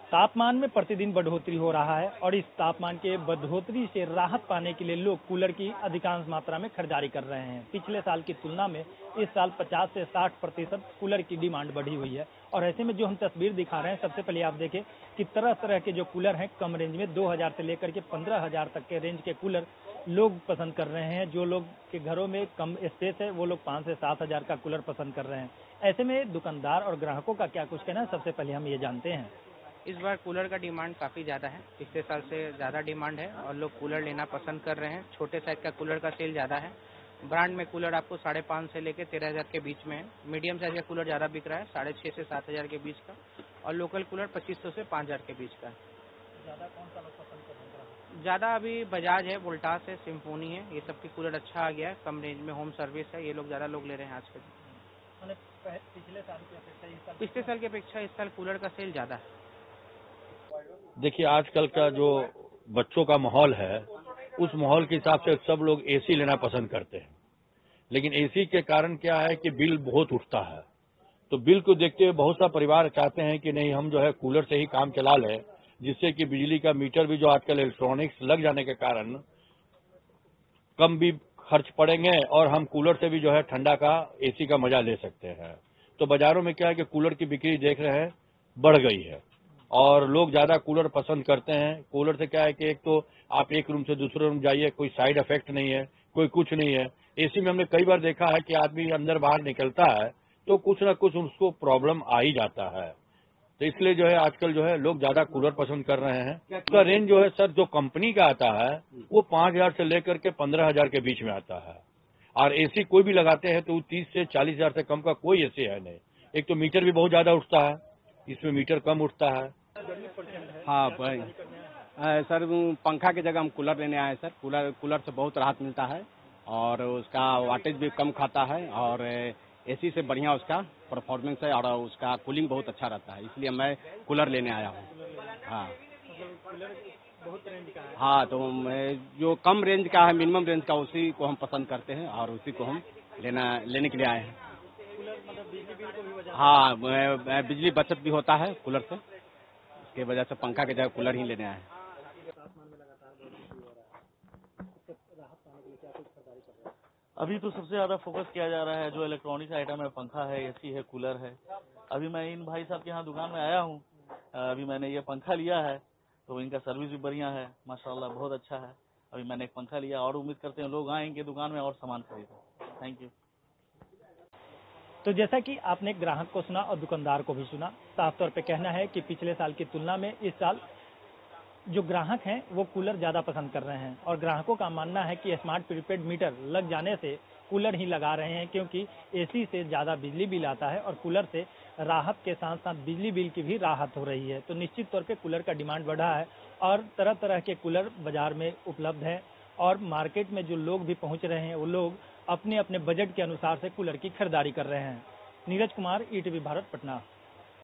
तापमान में प्रतिदिन बढ़ोतरी हो रहा है और इस तापमान के बढ़ोतरी से राहत पाने के लिए लोग कूलर की अधिकांश मात्रा में खरीदारी कर रहे हैं। पिछले साल की तुलना में इस साल 50 से 60% कूलर की डिमांड बढ़ी हुई है और ऐसे में जो हम तस्वीर दिखा रहे हैं, सबसे पहले आप देखें कि तरह तरह के जो कूलर हैं कम रेंज में 2000 से लेकर के 15,000 तक के रेंज के कूलर लोग पसंद कर रहे हैं। जो लोग के घरों में कम स्पेस है वो लोग 5 से 7,000 का कूलर पसंद कर रहे हैं। ऐसे में दुकानदार और ग्राहकों का क्या कुछ कहना है, सबसे पहले हम ये जानते हैं। इस बार कूलर का डिमांड काफ़ी ज़्यादा है, पिछले साल से ज़्यादा डिमांड है और लोग कूलर लेना पसंद कर रहे हैं। छोटे साइज का कूलर का सेल ज़्यादा है। ब्रांड में कूलर आपको 5,500 से लेकर 13,000 के बीच में है। मीडियम साइज का कूलर ज़्यादा बिक रहा है, 6,500 से 7,000 के बीच का, और लोकल कूलर 2,500 से 5,000 के बीच का है। ज़्यादा कौन सा लोग पसंद कर रहे हैं? ज़्यादा अभी बजाज है, वोल्टास है, सिम्फोनी है, ये सब की कूलर अच्छा आ गया है। कम रेंज में होम सर्विस है, ये लोग ज़्यादा लोग ले रहे हैं आजकल। पिछले साल की अपेक्षा पिछले साल की अपेक्षा इस साल कूलर का सेल ज़्यादा है। देखिए, आजकल का जो बच्चों का माहौल है, उस माहौल के हिसाब से सब लोग एसी लेना पसंद करते हैं। लेकिन एसी के कारण क्या है कि बिल बहुत उठता है। तो बिल को देखते हुए बहुत सा परिवार चाहते हैं कि नहीं, हम जो है कूलर से ही काम चला लें, जिससे कि बिजली का मीटर भी जो आजकल इलेक्ट्रॉनिक्स लग जाने के कारण कम भी खर्च पड़ेंगे और हम कूलर से भी जो है ठंडा का, एसी का मजा ले सकते हैं। तो बाजारों में क्या है कि कूलर की बिक्री देख रहे हैं बढ़ गई है और लोग ज्यादा कूलर पसंद करते हैं। कूलर से क्या है कि एक तो आप एक रूम से दूसरे रूम जाइए, कोई साइड इफेक्ट नहीं है, कोई कुछ नहीं है। एसी में हमने कई बार देखा है कि आदमी अंदर बाहर निकलता है तो कुछ ना कुछ उसको प्रॉब्लम आ ही जाता है। तो इसलिए जो है आजकल जो है लोग ज्यादा कूलर पसंद कर रहे हैं। इसका रेंज जो है सर, जो कंपनी का आता है वो 5,000 से लेकर के 15,000 के बीच में आता है। और एसी कोई भी लगाते हैं तो 30 से 40,000 से कम का कोई एसी है नहीं। एक तो मीटर भी बहुत ज्यादा उठता है, इसमें मीटर कम उठता है। हाँ भाई, सर पंखा की जगह हम कूलर लेने आए सर। कूलर से बहुत राहत मिलता है और उसका वाटेज भी कम खाता है और एसी से बढ़िया उसका परफॉर्मेंस है और उसका कूलिंग बहुत अच्छा रहता है, इसलिए मैं कूलर लेने आया हूँ। हाँ हाँ, तो जो कम रेंज का है, मिनिमम रेंज का, उसी को हम पसंद करते हैं और उसी को हम लेने के लिए आए हैं। हाँ, बिजली बचत भी होता है कूलर से, इसके वजह से पंखा की जगह कूलर ही लेने आए हैं। अभी तो सबसे ज्यादा फोकस किया जा रहा है जो इलेक्ट्रॉनिक्स आइटम है, पंखा है, एसी है, कूलर है। अभी मैं इन भाई साहब के यहाँ दुकान में आया हूँ। अभी मैंने ये पंखा लिया है तो इनका सर्विस भी बढ़िया है, माशाल्लाह बहुत अच्छा है। अभी मैंने एक पंखा लिया और उम्मीद करते हैं लोग आएंगे दुकान में और सामान खरीदें। Thank you. तो जैसा कि आपने ग्राहक को सुना और दुकानदार को भी सुना, साफ तौर पे कहना है कि पिछले साल की तुलना में इस साल जो ग्राहक हैं वो कूलर ज्यादा पसंद कर रहे हैं और ग्राहकों का मानना है कि स्मार्ट प्रीपेड मीटर लग जाने से कूलर ही लगा रहे हैं, क्योंकि एसी से ज्यादा बिजली बिल आता है और कूलर से राहत के साथ साथ बिजली बिल की भी राहत हो रही है। तो निश्चित तौर पे कूलर का डिमांड बढ़ा है और तरह तरह के कूलर बाजार में उपलब्ध है और मार्केट में जो लोग भी पहुंच रहे हैं वो लोग अपने अपने बजट के अनुसार से कूलर की खरीदारी कर रहे हैं। नीरज कुमार, ईटीवी भारत, पटना।